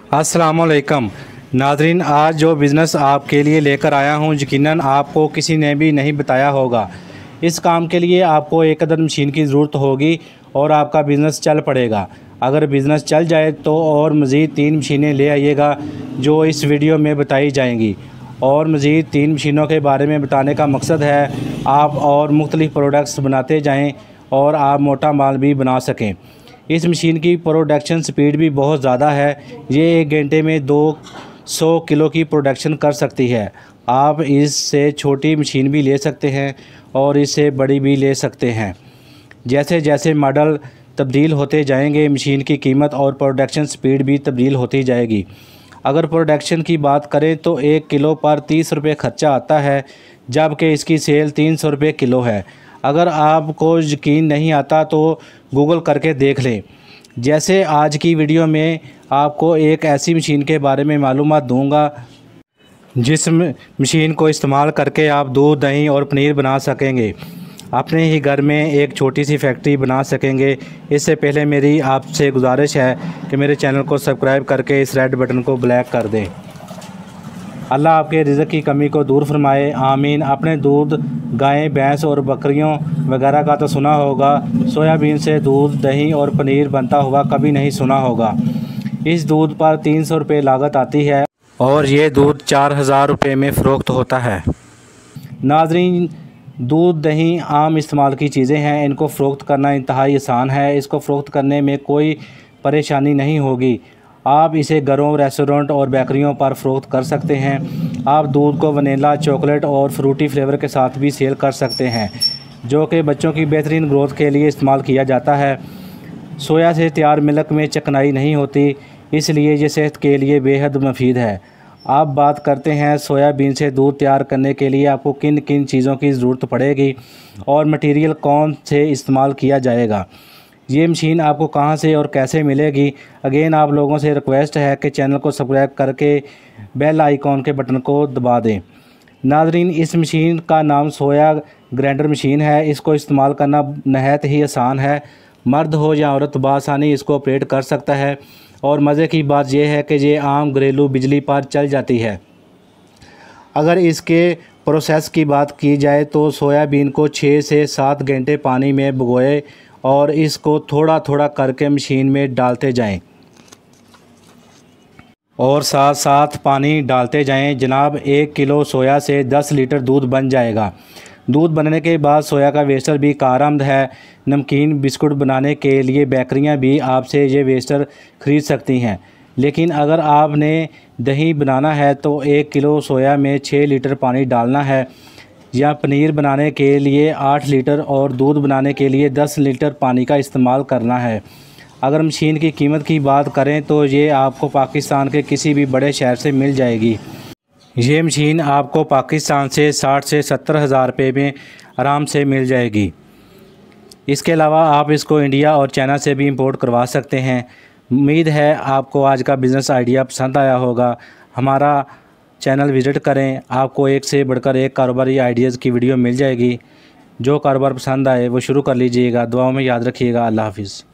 अस्सलामुअलैकुम नाज़रीन, आज जो बिज़नेस आपके लिए लेकर आया हूँ यकीनन आपको किसी ने भी नहीं बताया होगा। इस काम के लिए आपको एक अदद मशीन की ज़रूरत होगी और आपका बिज़नेस चल पड़ेगा। अगर बिज़नेस चल जाए तो और मज़ीद 3 मशीनें ले आइएगा जो इस वीडियो में बताई जाएंगी। और मज़ीद 3 मशीनों के बारे में बताने का मकसद है आप और मुख्तलिफ़ प्रोडक्ट्स बनाते जाएँ और आप मोटा माल भी बना सकें। इस मशीन की प्रोडक्शन स्पीड भी बहुत ज़्यादा है। ये 1 घंटे में 200 किलो की प्रोडक्शन कर सकती है। आप इससे छोटी मशीन भी ले सकते हैं और इससे बड़ी भी ले सकते हैं। जैसे जैसे मॉडल तब्दील होते जाएंगे मशीन की कीमत और प्रोडक्शन स्पीड भी तब्दील होती जाएगी। अगर प्रोडक्शन की बात करें तो 1 किलो पर 30 रुपये खर्चा आता है, जबकि इसकी सेल 300 रुपये किलो है। अगर आपको यकीन नहीं आता तो गूगल करके देख लें। जैसे आज की वीडियो में आपको एक ऐसी मशीन के बारे में मालूमात दूंगा जिस मशीन को इस्तेमाल करके आप दूध, दही और पनीर बना सकेंगे। अपने ही घर में एक छोटी सी फैक्ट्री बना सकेंगे। इससे पहले मेरी आपसे गुजारिश है कि मेरे चैनल को सब्सक्राइब करके इस रेड बटन को ब्लैक कर दें। अल्लाह आपके रिज़्क़ की कमी को दूर फरमाए, आमीन। अपने दूध, गाय, भैंस और बकरियों वगैरह का तो सुना होगा, सोयाबीन से दूध, दही और पनीर बनता हुआ कभी नहीं सुना होगा। इस दूध पर 300 रुपये लागत आती है और ये दूध 4000 रुपये में फ़रोख्त होता है। नाज़रीन, दूध, दही आम इस्तेमाल की चीज़ें हैं। इनको फ़रोख्त करना इंतहाई आसान है। इसको फ़रोख्त करने में कोई परेशानी नहीं होगी। आप इसे घरों, रेस्टोरेंट और बेकरियों पर फ़रोख्त कर सकते हैं। आप दूध को वनीला, चॉकलेट और फ्रूटी फ्लेवर के साथ भी सेल कर सकते हैं, जो कि बच्चों की बेहतरीन ग्रोथ के लिए इस्तेमाल किया जाता है। सोया से तैयार मिल्क में चिकनाई नहीं होती, इसलिए ये सेहत के लिए बेहद मुफीद है। आप बात करते हैं सोयाबीन से दूध तैयार करने के लिए आपको किन किन चीज़ों की ज़रूरत पड़ेगी और मटेरियल कौन से इस्तेमाल किया जाएगा। ये मशीन आपको कहां से और कैसे मिलेगी। अगेन आप लोगों से रिक्वेस्ट है कि चैनल को सब्सक्राइब करके बेल आइकॉन के बटन को दबा दें। नाज़रीन, इस मशीन का नाम सोया ग्राइंडर मशीन है। इसको इस्तेमाल करना नहायत ही आसान है। मर्द हो या औरत बआसानी इसको ऑपरेट कर सकता है। और मज़े की बात यह है कि ये आम घरेलू बिजली पर चल जाती है। अगर इसके प्रोसेस की बात की जाए तो सोयाबीन को 6 से 7 घंटे पानी में भिगोए और इसको थोड़ा थोड़ा करके मशीन में डालते जाएं और साथ साथ पानी डालते जाएं। जनाब, 1 किलो सोया से 10 लीटर दूध बन जाएगा। दूध बनने के बाद सोया का वेस्टर भी कारआमद है। नमकीन, बिस्कुट बनाने के लिए बेकरियां भी आपसे ये वेस्टर ख़रीद सकती हैं। लेकिन अगर आपने दही बनाना है तो 1 किलो सोया में 6 लीटर पानी डालना है, या पनीर बनाने के लिए 8 लीटर और दूध बनाने के लिए 10 लीटर पानी का इस्तेमाल करना है। अगर मशीन की कीमत की बात करें तो ये आपको पाकिस्तान के किसी भी बड़े शहर से मिल जाएगी। ये मशीन आपको पाकिस्तान से 60 से 70 हज़ार रुपये में आराम से मिल जाएगी। इसके अलावा आप इसको इंडिया और चाइना से भी इंपोर्ट करवा सकते हैं। उम्मीद है आपको आज का बिज़नेस आइडिया पसंद आया होगा। हमारा चैनल विज़िट करें, आपको एक से बढ़कर एक कारोबारी आइडियाज़ की वीडियो मिल जाएगी। जो कारोबार पसंद आए वो शुरू कर लीजिएगा। दुआओं में याद रखिएगा। अल्लाह हाफ़िज़।